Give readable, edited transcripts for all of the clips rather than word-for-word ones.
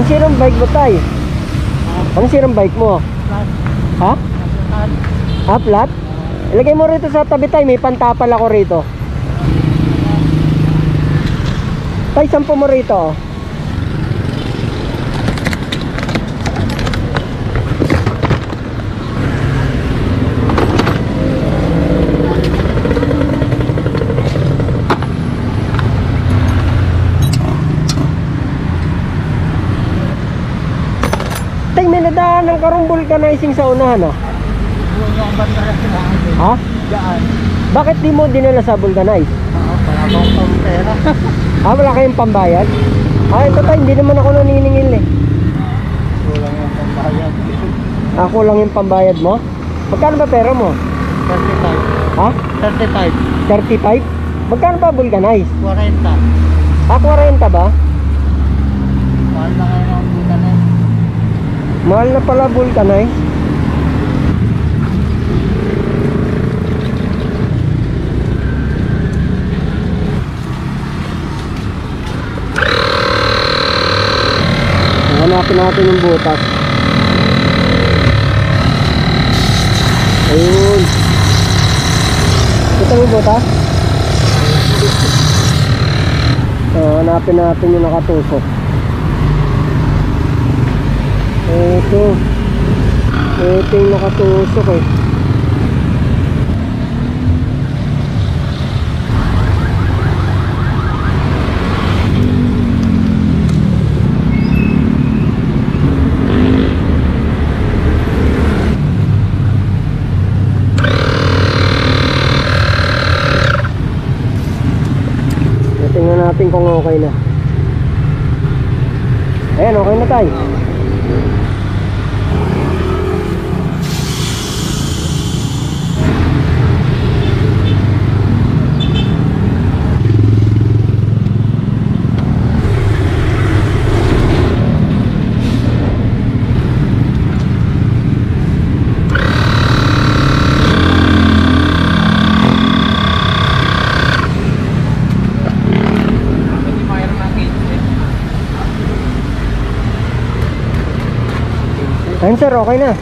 Anong sirang bike mo, tay? Anong sirang bike mo? Ha? Ah, flat? Ilagay mo rito sa tabi, tay. May pantapal ako rito. Tay, sampo mo rito, oh. Tay, may nadaan ng karong vulcanizing sa unahan, oh. Ha? Bakit di mo dinala sa vulcanize? Wala kayong pambayad? Ito tayo, hindi naman ako naniningil eh. Kulang yung pambayad. Kulang yung pambayad mo? Magkano ba pera mo? 35. Ha? 35. 35? Magkano ba vulcanize? 40. 40 ba? Mahal na ngayon ang vulcanize. Mahal na pala vulcanize. Hanapin natin yung butas. Ayun. Ito yung butas. Hanapin natin yung nakatusok. Ito yung nakatusok eh. Tingnan natin kung okay na. Ayan, okay na tayo. Ayun sir, okay na.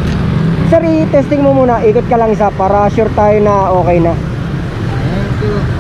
Sir, i-testing mo muna. Ikot ka lang isa para sure tayo na okay na. Thank you.